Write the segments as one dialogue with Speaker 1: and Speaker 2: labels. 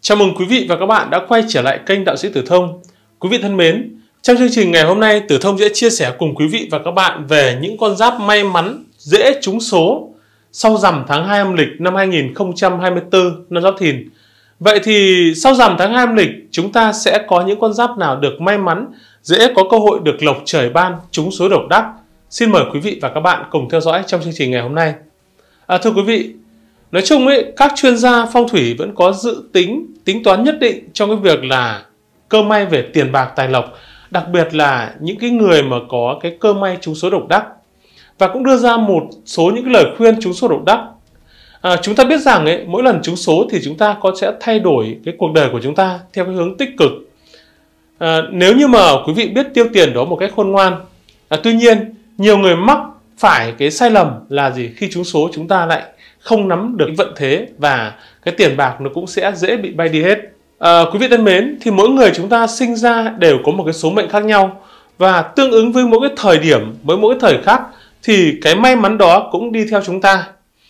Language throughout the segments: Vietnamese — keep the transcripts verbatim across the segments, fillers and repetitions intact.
Speaker 1: Chào mừng quý vị và các bạn đã quay trở lại kênh Đạo Sĩ Tử Thông. Quý vị thân mến, trong chương trình ngày hôm nay, Tử Thông sẽ chia sẻ cùng quý vị và các bạn về những con giáp may mắn dễ trúng số sau rằm tháng hai âm lịch năm hai nghìn không trăm hai mươi tư năm Giáp Thìn. Vậy thì sau rằm tháng hai âm lịch, chúng ta sẽ có những con giáp nào được may mắn, dễ có cơ hội được lộc trời ban, trúng số độc đắc? Xin mời quý vị và các bạn cùng theo dõi trong chương trình ngày hôm nay. À, thưa quý vị, nói chung ấy, các chuyên gia phong thủy vẫn có dự tính, tính toán nhất định trong cái việc là cơ may về tiền bạc tài lộc, đặc biệt là những cái người mà có cái cơ may trúng số độc đắc, và cũng đưa ra một số những cái lời khuyên trúng số độc đắc. À, chúng ta biết rằng ấy, mỗi lần trúng số thì chúng ta có sẽ thay đổi cái cuộc đời của chúng ta theo cái hướng tích cực. À, nếu như mà quý vị biết tiêu tiền đó một cách khôn ngoan. À, tuy nhiên nhiều người mắc phải cái sai lầm là gì? Khi trúng số chúng ta lại không nắm được vận thế và cái tiền bạc nó cũng sẽ dễ bị bay đi hết. À, quý vị thân mến, thì mỗi người chúng ta sinh ra đều có một cái số mệnh khác nhau, và tương ứng với mỗi cái thời điểm, với mỗi cái thời khắc thì cái may mắn đó cũng đi theo chúng ta.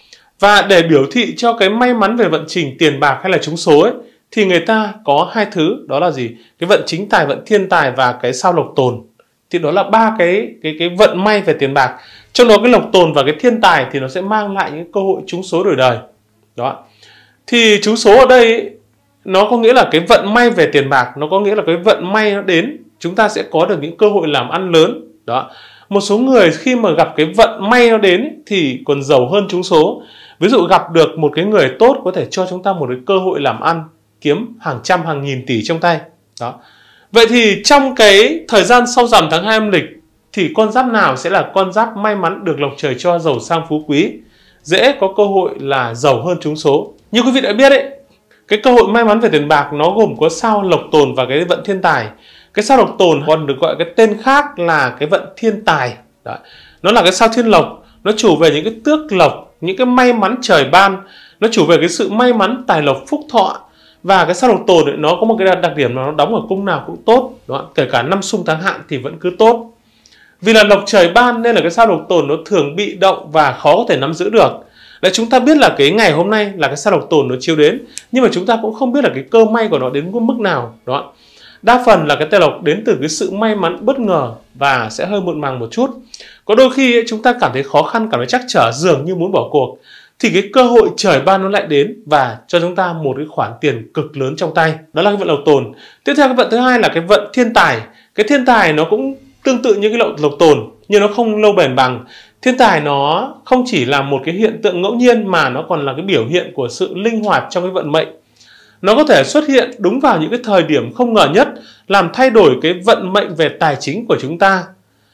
Speaker 1: Và để biểu thị cho cái may mắn về vận trình tiền bạc hay là trúng số ấy, thì người ta có hai thứ, đó là gì? Cái vận chính tài, vận thiên tài và cái sao lộc tồn. Thì đó là ba cái cái cái vận may về tiền bạc. Trong đó cái lộc tồn và cái thiên tài thì nó sẽ mang lại những cơ hội trúng số đổi đời. Đó. Thì trúng số ở đây ấy, nó có nghĩa là cái vận may về tiền bạc, nó có nghĩa là cái vận may nó đến, chúng ta sẽ có được những cơ hội làm ăn lớn. Đó. Một số người khi mà gặp cái vận may nó đến ấy, thì còn giàu hơn trúng số. Ví dụ gặp được một cái người tốt có thể cho chúng ta một cái cơ hội làm ăn, kiếm hàng trăm hàng nghìn tỷ trong tay. Đó. Vậy thì trong cái thời gian sau rằm tháng hai âm lịch thì con giáp nào sẽ là con giáp may mắn được lộc trời cho giàu sang phú quý, dễ có cơ hội là giàu hơn trúng số? Như quý vị đã biết ấy, cái cơ hội may mắn về tiền bạc nó gồm có sao lộc tồn và cái vận thiên tài. Cái sao lộc tồn còn được gọi cái tên khác là cái vận thiên tài. Đó. Nó là cái sao thiên lộc, nó chủ về những cái tước lộc, những cái may mắn trời ban, nó chủ về cái sự may mắn tài lộc phúc thọ. Và cái sao lộc tồn ấy, nó có một cái đặc điểm là nó đóng ở cung nào cũng tốt. Đó. Kể cả năm xung tháng hạn thì vẫn cứ tốt. Vì là lộc trời ban nên là cái sao lộc tồn nó thường bị động và khó có thể nắm giữ được. Đấy, chúng ta biết là cái ngày hôm nay là cái sao lộc tồn nó chiếu đến, nhưng mà chúng ta cũng không biết là cái cơ may của nó đến mức nào. Đó. Đa phần là cái tài lộc đến từ cái sự may mắn bất ngờ và sẽ hơi muộn màng một chút. Có đôi khi ấy, chúng ta cảm thấy khó khăn, cảm thấy trắc trở, dường như muốn bỏ cuộc, thì cái cơ hội trời ban nó lại đến và cho chúng ta một cái khoản tiền cực lớn trong tay. Đó là cái vận lộc tồn. Tiếp theo cái vận thứ hai là cái vận thiên tài. Cái thiên tài nó cũng tương tự như cái lộc, lộc tồn nhưng nó không lâu bền bằng. Thiên tài nó không chỉ là một cái hiện tượng ngẫu nhiên mà nó còn là cái biểu hiện của sự linh hoạt trong cái vận mệnh. Nó có thể xuất hiện đúng vào những cái thời điểm không ngờ nhất, làm thay đổi cái vận mệnh về tài chính của chúng ta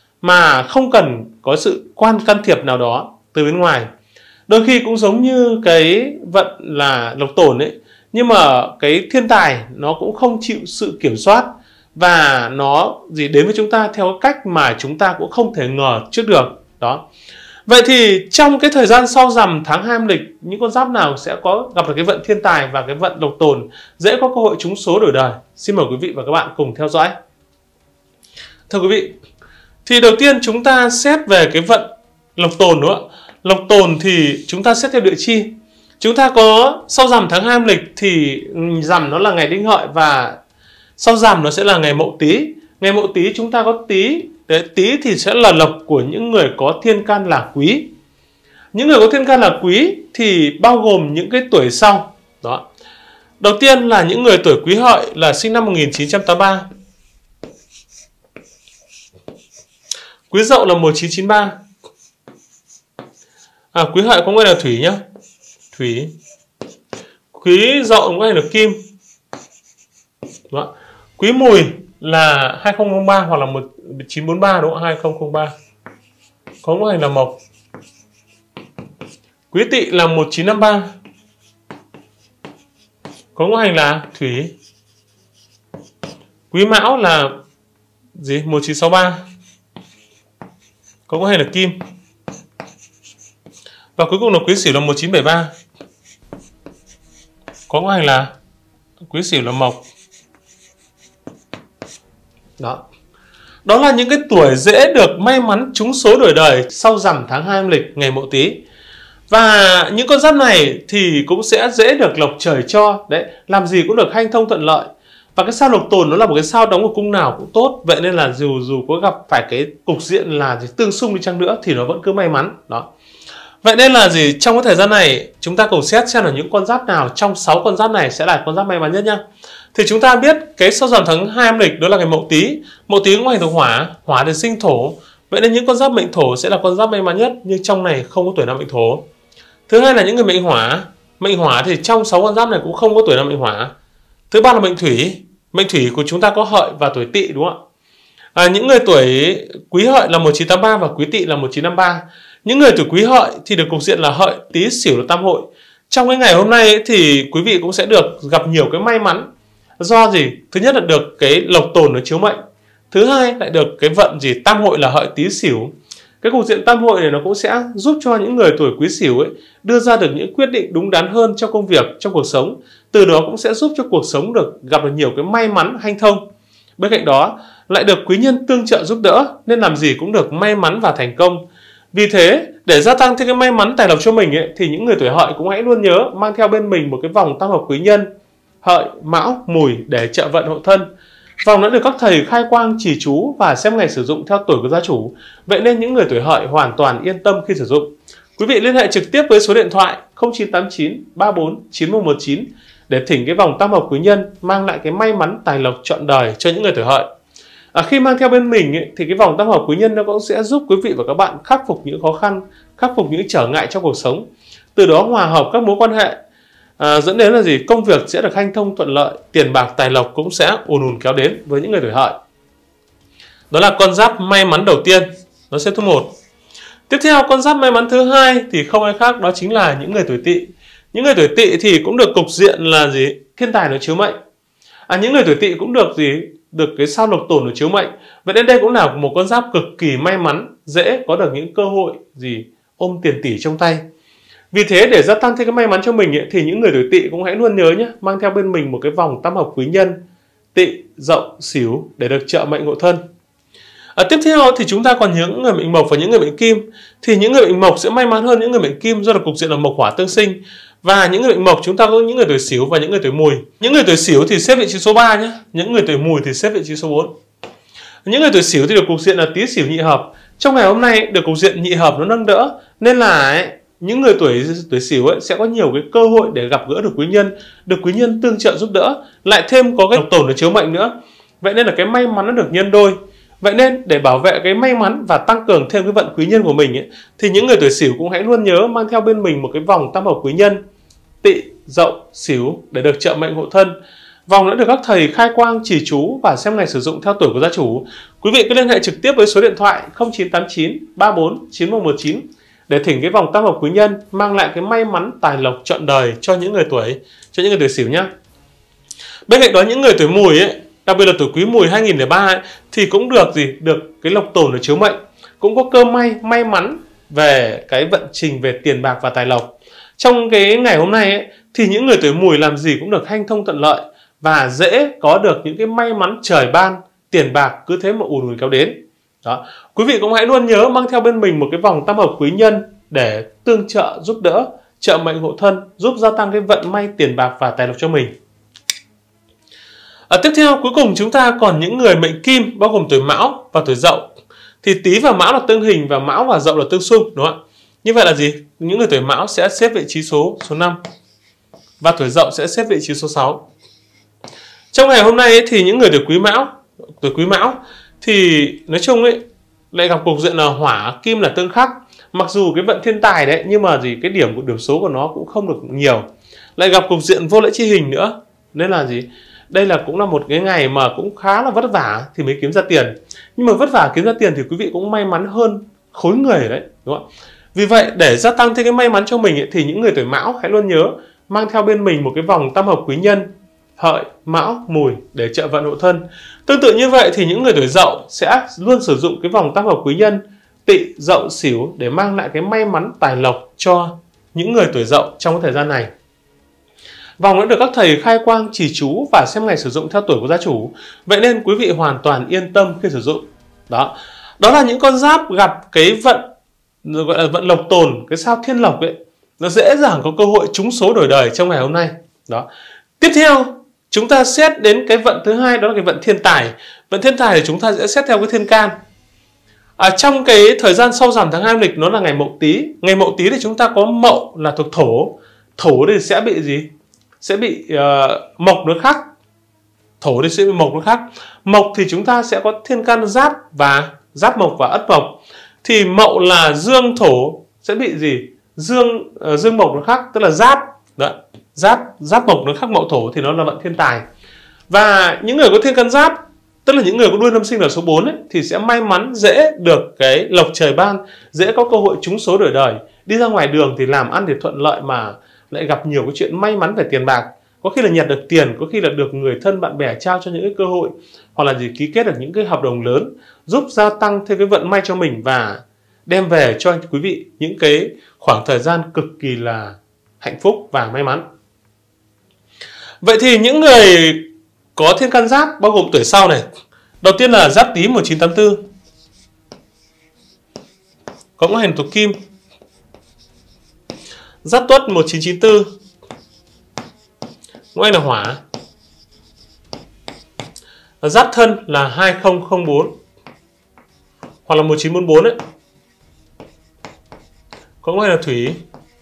Speaker 1: mà không cần có sự quan can thiệp nào đó từ bên ngoài. Đôi khi cũng giống như cái vận là lộc tồn ấy, nhưng mà cái thiên tài nó cũng không chịu sự kiểm soát và nó gì đến với chúng ta theo cách mà chúng ta cũng không thể ngờ trước được. Đó. Vậy thì trong cái thời gian sau rằm tháng hai âm lịch, những con giáp nào sẽ có gặp được cái vận thiên tài và cái vận lộc tồn, dễ có cơ hội trúng số đổi đời? Xin mời quý vị và các bạn cùng theo dõi. Thưa quý vị, thì đầu tiên chúng ta xét về cái vận lộc tồn nữa. Lộc tồn thì chúng ta xét theo địa chi. Chúng ta có sau rằm tháng hai âm lịch thì rằm nó là ngày Đinh Hợi và sau rằm nó sẽ là ngày Mậu Tý. Ngày Mậu Tý chúng ta có Tý. Đấy, Tý thì sẽ là lộc của những người có thiên can là Quý. Những người có thiên can là Quý thì bao gồm những cái tuổi sau. Đó. Đầu tiên là những người tuổi Quý Hợi là sinh năm một nghìn chín trăm tám mươi ba. Quý Dậu là một nghìn chín trăm chín mươi ba. À, Quý Hợi có nghĩa là Thủy nhá. Thủy. Quý Dậu có nghĩa là Kim. Đó. Quý Mùi là hai nghìn không trăm lẻ ba hoặc là một nghìn chín trăm bốn mươi ba, đúng không? hai nghìn không trăm lẻ ba. Có ngũ hành là Mộc. Quý Tỵ là một nghìn chín trăm năm mươi ba. Có ngũ hành là Thủy. Quý Mão là gì? một nghìn chín trăm sáu mươi ba. Có ngũ hành là Kim. Và cuối cùng là Quý Sửu là một nghìn chín trăm bảy mươi ba. Có ngũ hành là Quý Sửu là Mộc. Đó. Đó là những cái tuổi dễ được may mắn trúng số đổi đời sau rằm tháng hai âm lịch ngày Mậu Tý. Và những con giáp này thì cũng sẽ dễ được lộc trời cho. Đấy, làm gì cũng được hanh thông thuận lợi. Và cái sao lộc tồn nó là một cái sao đóng ở cung nào cũng tốt. Vậy nên là dù dù có gặp phải cái cục diện là gì, tương xung đi chăng nữa thì nó vẫn cứ may mắn. Đó. Vậy nên là gì, trong cái thời gian này chúng ta cùng xét xem là những con giáp nào trong sáu con giáp này sẽ là con giáp may mắn nhất nhá. Thì chúng ta biết cái sao rằm tháng hai âm lịch đó là ngày Mậu Tý. Mậu Tý cũng hành thuộc hỏa, hỏa thì sinh thổ. Vậy nên những con giáp mệnh thổ sẽ là con giáp may mắn nhất, nhưng trong này không có tuổi năm mệnh thổ. Thứ hai là những người mệnh hỏa. Mệnh hỏa thì trong sáu con giáp này cũng không có tuổi năm mệnh hỏa. Thứ ba là mệnh thủy. Mệnh thủy của chúng ta có hợi và tuổi tỵ, đúng không ạ? À, những người tuổi quý hợi là một nghìn chín trăm tám mươi ba và quý tỵ là một nghìn chín trăm năm mươi ba. Những người tuổi quý hợi thì được cục diện là hợi, tý, sửu là tam hội. Trong cái ngày hôm nay ấy, thì quý vị cũng sẽ được gặp nhiều cái may mắn. Do gì? Thứ nhất là được cái lộc tồn ở chiếu mệnh. Thứ hai lại được cái vận gì tam hội là hợi, tý, sửu. Cái cục diện tam hội này nó cũng sẽ giúp cho những người tuổi quý sửu ấy đưa ra được những quyết định đúng đắn hơn trong công việc, trong cuộc sống. Từ đó cũng sẽ giúp cho cuộc sống được gặp được nhiều cái may mắn, hanh thông. Bên cạnh đó lại được quý nhân tương trợ giúp đỡ, nên làm gì cũng được may mắn và thành công. Vì thế, để gia tăng thêm cái may mắn tài lộc cho mình ấy, thì những người tuổi hợi cũng hãy luôn nhớ mang theo bên mình một cái vòng tam hợp quý nhân hợi, mão, mùi để trợ vận hộ thân. Vòng đã được các thầy khai quang chỉ chú và xem ngày sử dụng theo tuổi của gia chủ. Vậy nên những người tuổi hợi hoàn toàn yên tâm khi sử dụng. Quý vị liên hệ trực tiếp với số điện thoại không chín tám chín ba bốn chín một một chín để thỉnh cái vòng tam hợp quý nhân mang lại cái may mắn tài lộc trọn đời cho những người tuổi hợi. À, khi mang theo bên mình ấy, thì cái vòng tam hợp quý nhân nó cũng sẽ giúp quý vị và các bạn khắc phục những khó khăn, khắc phục những trở ngại trong cuộc sống. Từ đó hòa hợp các mối quan hệ, à, dẫn đến là gì? Công việc sẽ được hanh thông thuận lợi, tiền bạc tài lộc cũng sẽ ùn ùn kéo đến với những người tuổi hợi. Đó là con giáp may mắn đầu tiên, nó sẽ thứ một. Tiếp theo con giáp may mắn thứ hai thì không ai khác, đó chính là những người tuổi tỵ. Những người tuổi tỵ thì cũng được cục diện là gì? Thiên tài nó chiếu mệnh. À, những người tuổi tỵ cũng được gì? Được cái sao lộc tồn ở chiếu mệnh. Vậy nên đây cũng là một con giáp cực kỳ may mắn, dễ có được những cơ hội gì ôm tiền tỷ trong tay. Vì thế để gia tăng thêm cái may mắn cho mình ấy, thì những người tuổi tỵ cũng hãy luôn nhớ nhé, mang theo bên mình một cái vòng tam hợp quý nhân tỵ, dậu, sửu để được trợ mệnh hộ thân. À, tiếp theo thì chúng ta còn những người mệnh mộc và những người mệnh kim. Thì những người mệnh mộc sẽ may mắn hơn những người mệnh kim do là cục diện là mộc hỏa tương sinh. Và những người mệnh mộc chúng ta có những người tuổi sửu và những người tuổi mùi. Những người tuổi sửu thì xếp vị trí số ba nhé, những người tuổi mùi thì xếp vị trí số bốn. Những người tuổi sửu thì được cục diện là tý sửu nhị hợp. Trong ngày hôm nay được cục diện nhị hợp nó nâng đỡ, nên là ấy, những người tuổi tuổi sửu ấy sẽ có nhiều cái cơ hội để gặp gỡ được quý nhân, được quý nhân tương trợ giúp đỡ, lại thêm có cái độc tồn ở chiếu mệnh nữa. Vậy nên là cái may mắn nó được nhân đôi. Vậy nên để bảo vệ cái may mắn và tăng cường thêm cái vận quý nhân của mình ấy, thì những người tuổi sửu cũng hãy luôn nhớ mang theo bên mình một cái vòng tam hợp quý nhân tỵ, dậu, sửu để được trợ mệnh hộ thân. Vòng đã được các thầy khai quang chỉ chú và xem ngày sử dụng theo tuổi của gia chủ. Quý vị cứ liên hệ trực tiếp với số điện thoại không chín tám chín ba bốn chín một một chín để thỉnh cái vòng tam hợp quý nhân mang lại cái may mắn tài lộc trọn đời cho những người tuổi cho những người tuổi sửu nhé. Bên cạnh đó những người tuổi mùi ấy, đặc biệt là tuổi quý mùi hai nghìn lẻ ba ấy, thì cũng được gì được cái lộc tồn ở chiếu mệnh, cũng có cơ may may mắn về cái vận trình về tiền bạc và tài lộc. Trong cái ngày hôm nay ấy, thì những người tuổi mùi làm gì cũng được hanh thông thuận lợi và dễ có được những cái may mắn trời ban, tiền bạc cứ thế mà ùn ùn kéo đến. Đó. Quý vị cũng hãy luôn nhớ mang theo bên mình một cái vòng tam hợp quý nhân để tương trợ giúp đỡ, trợ mệnh hộ thân, giúp gia tăng cái vận may tiền bạc và tài lộc cho mình. À, tiếp theo cuối cùng chúng ta còn những người mệnh kim bao gồm tuổi mão và tuổi dậu. Thì tý và mão là tương hình và mão và dậu là tương xung, đúng không ạ? Như vậy là gì? Những người tuổi mão sẽ xếp vị trí số số năm và tuổi dậu sẽ xếp vị trí số sáu. Trong ngày hôm nay ấy, thì những người tuổi quý mão, tuổi quý mão thì nói chung ấy lại gặp cục diện là hỏa kim là tương khắc. Mặc dù cái vận thiên tài đấy nhưng mà gì cái điểm của điểm số của nó cũng không được nhiều. Lại gặp cục diện vô lễ chi hình nữa. Nên là gì? Đây là cũng là một cái ngày mà cũng khá là vất vả thì mới kiếm ra tiền. Nhưng mà vất vả kiếm ra tiền thì quý vị cũng may mắn hơn khối người đấy, đúng không ạ? Vì vậy để gia tăng thêm cái may mắn cho mình ấy, thì những người tuổi mão hãy luôn nhớ mang theo bên mình một cái vòng tam hợp quý nhân hợi, mão, mùi để trợ vận hộ thân. Tương tự như vậy thì những người tuổi dậu sẽ luôn sử dụng cái vòng tam hợp quý nhân tỵ, dậu, sửu để mang lại cái may mắn tài lộc cho những người tuổi dậu trong cái thời gian này. Vòng đã được các thầy khai quang chỉ chú và xem ngày sử dụng theo tuổi của gia chủ. Vậy nên quý vị hoàn toàn yên tâm khi sử dụng. Đó, đó là những con giáp gặp cái vận gọi là vận lộc tồn, cái sao thiên lộc ấy, nó dễ dàng có cơ hội trúng số đổi đời trong ngày hôm nay. Đó. Tiếp theo, chúng ta xét đến cái vận thứ hai, đó là cái vận thiên tài. Vận thiên tài thì chúng ta sẽ xét theo cái thiên can. À, trong cái thời gian sau rằm tháng hai âm lịch nó là ngày Mậu Tý. Ngày Mậu Tý thì chúng ta có Mậu là thuộc thổ. Thổ thì sẽ bị gì? Sẽ bị uh, mộc nó khác. Thổ thì sẽ bị mộc nó khác. Mộc thì chúng ta sẽ có thiên can Giáp và Giáp mộc và Ất mộc. Thì Mậu là dương thổ sẽ bị gì? Dương uh, dương mộc nó khác, tức là Giáp. Đó. Giáp Giáp mộc nó khác Mậu thổ thì nó là vận thiên tài. Và những người có thiên can Giáp, tức là những người có đuôi năm sinh là số bốn ấy, thì sẽ may mắn dễ được cái lộc trời ban, dễ có cơ hội trúng số đổi đời. Đi ra ngoài đường thì làm ăn thì thuận lợi mà lại gặp nhiều cái chuyện may mắn về tiền bạc. Có khi là nhặt được tiền, có khi là được người thân bạn bè trao cho những cái cơ hội, hoặc là gì ký kết được những cái hợp đồng lớn, giúp gia tăng thêm cái vận may cho mình và đem về cho quý vị những cái khoảng thời gian cực kỳ là hạnh phúc và may mắn. Vậy thì những người có thiên can Giáp bao gồm tuổi sau này. Đầu tiên là Giáp Tý một nghìn chín trăm tám mươi tư, có ngũ hành thuộc Kim. Giáp Tuất một nghìn chín trăm chín mươi tư, ngũ hành là Hỏa. Giáp Thân là hai nghìn không trăm lẻ bốn hoặc là một nghìn chín trăm bốn mươi bốn đấy, có ngũ hành là Thủy.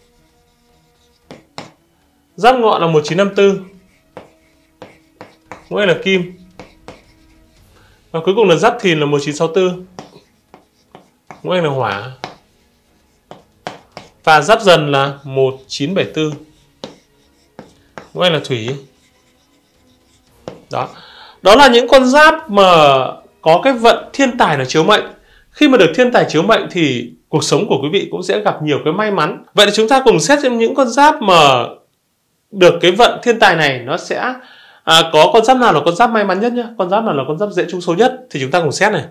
Speaker 1: Giáp Ngọ là một nghìn chín trăm năm mươi tư, ngũ hành là Kim. Và cuối cùng là Giáp Thìn là một nghìn chín trăm sáu mươi tư, ngũ hành là Hỏa. Và Giáp Dần là một nghìn chín trăm bảy mươi tư, ngũ hành là Thủy. Đó. Đó là những con giáp mà có cái vận thiên tài là chiếu mệnh. Khi mà được thiên tài chiếu mệnh thì cuộc sống của quý vị cũng sẽ gặp nhiều cái may mắn. Vậy thì chúng ta cùng xét xem những con giáp mà được cái vận thiên tài này nó sẽ à, có con giáp nào là con giáp may mắn nhất nhé, con giáp nào là con giáp dễ trúng số nhất thì chúng ta cùng xét này.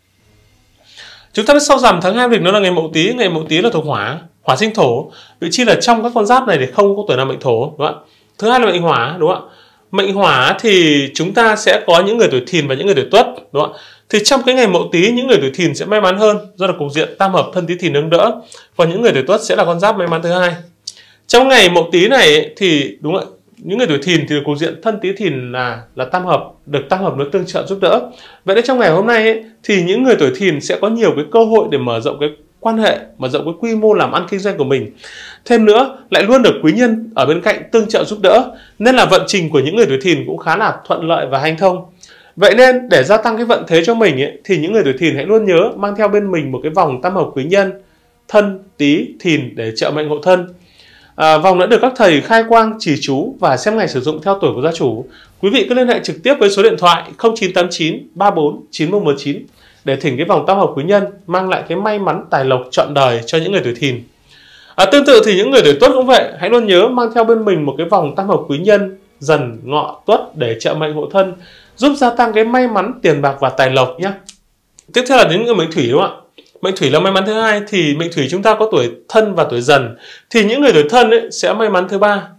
Speaker 1: Chúng ta biết sau rằm tháng hai âm lịch nó là ngày Mậu Tý, ngày Mậu Tý là thuộc Hỏa, Hỏa sinh thổ. Vị trí là trong các con giáp này thì không có tuổi nào mệnh thổ, đúng không ạ? Thứ hai là mệnh Hỏa, đúng không ạ? Mệnh Hỏa thì chúng ta sẽ có những người tuổi Thìn và những người tuổi Tuất, đúng không ạ? Thì trong cái ngày Mậu Tý những người tuổi Thìn sẽ may mắn hơn do là cục diện tam hợp Thân Tý Thìn nâng đỡ, còn những người tuổi Tuất sẽ là con giáp may mắn thứ hai. Trong ngày Mậu Tý này thì đúng không ạ? Những người tuổi Thìn thì cục diện Thân Tý Thìn là là tam hợp, được tam hợp nó tương trợ giúp đỡ. Vậy nên trong ngày hôm nay ấy, thì những người tuổi Thìn sẽ có nhiều cái cơ hội để mở rộng cái quan hệ, mở rộng cái quy mô làm ăn kinh doanh của mình. Thêm nữa, lại luôn được quý nhân ở bên cạnh tương trợ giúp đỡ, nên là vận trình của những người tuổi Thìn cũng khá là thuận lợi và hanh thông. Vậy nên để gia tăng cái vận thế cho mình ấy, thì những người tuổi Thìn hãy luôn nhớ mang theo bên mình một cái vòng tam hợp quý nhân Thân Tý Thìn để trợ mệnh hộ thân. À, vòng đã được các thầy khai quang chỉ chú và xem ngày sử dụng theo tuổi của gia chủ. Quý vị cứ liên hệ trực tiếp với số điện thoại không chín tám chín ba bốn chín một một chín để thỉnh cái vòng tam hợp quý nhân mang lại cái may mắn tài lộc trọn đời cho những người tuổi Thìn. À, tương tự thì những người tuổi Tuất cũng vậy, hãy luôn nhớ mang theo bên mình một cái vòng tam hợp quý nhân Dần Ngọ Tuất để trợ mệnh hộ thân, giúp gia tăng cái may mắn tiền bạc và tài lộc nhé. Tiếp theo là đến người mệnh Thủy, đúng không ạ? Mệnh Thủy là may mắn thứ hai, thì mệnh Thủy chúng ta có tuổi Thân và tuổi Dần, thì những người tuổi Thân ấy sẽ may mắn thứ ba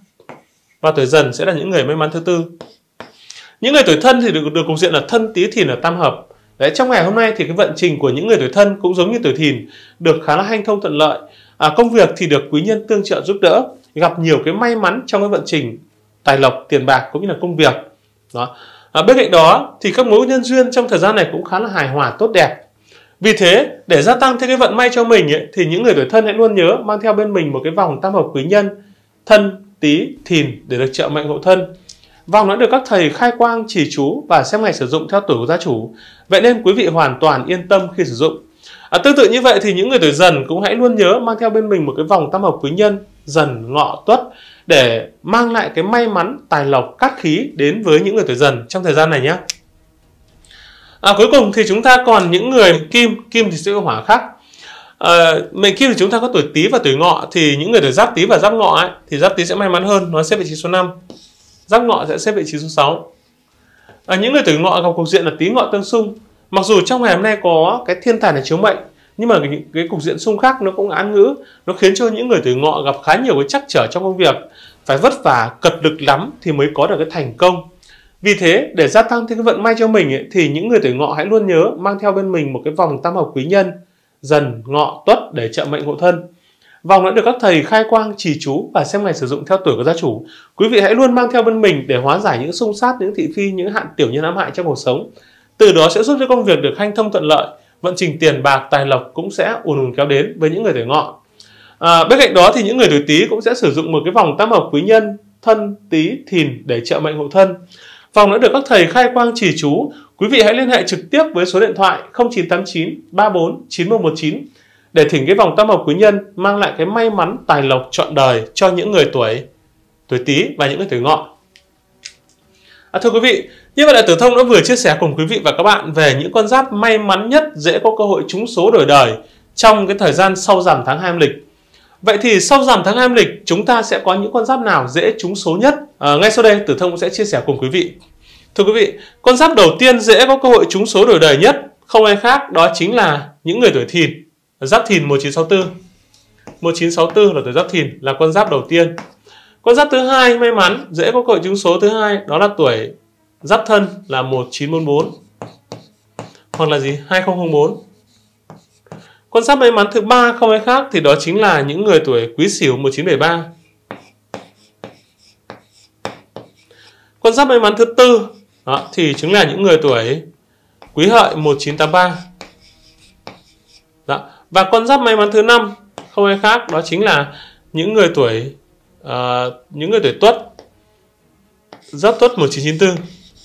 Speaker 1: và tuổi Dần sẽ là những người may mắn thứ tư. Những người tuổi Thân thì được được cục diện là Thân Tý Thìn là tam hợp. Đấy, trong ngày hôm nay thì cái vận trình của những người tuổi Thân cũng giống như tuổi Thìn, được khá là hanh thông thuận lợi. À, công việc thì được quý nhân tương trợ giúp đỡ, gặp nhiều cái may mắn trong cái vận trình tài lộc, tiền bạc cũng như là công việc. Đó. À, bên cạnh đó thì các mối nhân duyên trong thời gian này cũng khá là hài hòa tốt đẹp. Vì thế, để gia tăng thêm cái vận may cho mình ấy, thì những người tuổi Thân hãy luôn nhớ mang theo bên mình một cái vòng tam hợp quý nhân Thân Tý Thìn để được trợ mệnh hộ thân. Vòng đã được các thầy khai quang chỉ chú và xem ngày sử dụng theo tuổi của gia chủ. Vậy nên quý vị hoàn toàn yên tâm khi sử dụng. À, tương tự như vậy thì những người tuổi Dần cũng hãy luôn nhớ mang theo bên mình một cái vòng tam hợp quý nhân Dần Ngọ Tuất để mang lại cái may mắn tài lộc cát khí đến với những người tuổi Dần trong thời gian này nhé. À, cuối cùng thì chúng ta còn những người Kim, Kim thì sẽ có hỏa khác. À, mệnh Kim thì chúng ta có tuổi Tý và tuổi Ngọ, thì những người tuổi Giáp Tý và Giáp Ngọ ấy, thì Giáp Tý sẽ may mắn hơn, nó xếp vị trí số năm. Giáp Ngọ sẽ xếp vị trí số sáu. À, những người tuổi Ngọ gặp cục diện là Tý Ngọ tương xung. Mặc dù trong ngày hôm nay có cái thiên tài này chiếu mệnh, nhưng mà cái, cái cục diện xung khắc nó cũng án ngữ, nó khiến cho những người tuổi Ngọ gặp khá nhiều cái trắc trở trong công việc, phải vất vả, cật lực lắm thì mới có được cái thành công. Vì thế, để gia tăng thêm cái vận may cho mình ấy, thì những người tuổi Ngọ hãy luôn nhớ mang theo bên mình một cái vòng tam hợp quý nhân Dần Ngọ Tuất để trợ mệnh hộ thân. Vòng đã được các thầy khai quang trì chú và xem ngày sử dụng theo tuổi của gia chủ. Quý vị hãy luôn mang theo bên mình để hóa giải những xung sát, những thị phi, những hạn tiểu nhân ám hại trong cuộc sống. Từ đó sẽ giúp cho công việc được hanh thông thuận lợi, vận trình tiền bạc, tài lộc cũng sẽ ùn ùn kéo đến với những người tuổi Ngọ. À, bên cạnh đó thì những người tuổi Tý cũng sẽ sử dụng một cái vòng tam hợp quý nhân Thân, Tý, Thìn để trợ mệnh hộ thân. Vòng đã được các thầy khai quang trì chú. Quý vị hãy liên hệ trực tiếp với số điện thoại không chín tám chín ba bốn chín một một chín để thỉnh cái vòng tam hợp quý nhân mang lại cái may mắn tài lộc trọn đời cho những người tuổi tuổi Tý và những người tuổi Ngọ. À, thưa quý vị, như vậy là Tử Thông đã vừa chia sẻ cùng quý vị và các bạn về những con giáp may mắn nhất dễ có cơ hội trúng số đổi đời trong cái thời gian sau rằm tháng hai âm lịch. Vậy thì sau rằm tháng hai âm lịch chúng ta sẽ có những con giáp nào dễ trúng số nhất? À, ngay sau đây Tử Thông sẽ chia sẻ cùng quý vị. Thưa quý vị, con giáp đầu tiên dễ có cơ hội trúng số đổi đời nhất không ai khác đó chính là những người tuổi Thìn, Giáp Thìn một chín sáu tư. một chín sáu tư là tuổi Giáp Thìn, là con giáp đầu tiên. Con giáp thứ hai may mắn dễ có cơ hội trúng số thứ hai đó là tuổi Giáp Thân là một chín bốn bốn hoặc là gì hai không không bốn. Con giáp may mắn thứ ba không ai khác thì đó chính là những người tuổi Quý Sửu một chín bảy ba. Con giáp may mắn thứ tư đó, thì chính là những người tuổi Quý Hợi một chín tám ba. Đó. Và con giáp may mắn thứ năm không ai khác đó chính là những người tuổi uh, những người tuổi Tuất, Giáp Tuất một chín chín tư.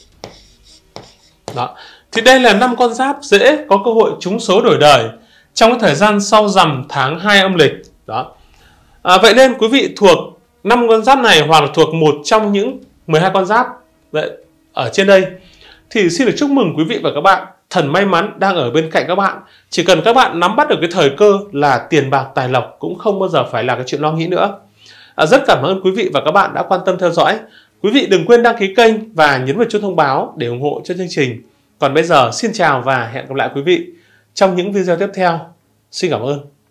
Speaker 1: Đó. Thì đây là năm con giáp dễ có cơ hội trúng số đổi đời trong cái thời gian sau rằm tháng hai âm lịch. Đó. À, vậy nên quý vị thuộc năm con giáp này hoặc là thuộc một trong những mười hai con giáp vậy, ở trên đây thì xin được chúc mừng quý vị và các bạn. Thần may mắn đang ở bên cạnh các bạn. Chỉ cần các bạn nắm bắt được cái thời cơ là tiền bạc tài lộc cũng không bao giờ phải là cái chuyện lo nghĩ nữa. À, rất cảm ơn quý vị và các bạn đã quan tâm theo dõi. Quý vị đừng quên đăng ký kênh và nhấn vào chuông thông báo để ủng hộ cho chương trình. Còn bây giờ xin chào và hẹn gặp lại quý vị trong những video tiếp theo. Xin cảm ơn.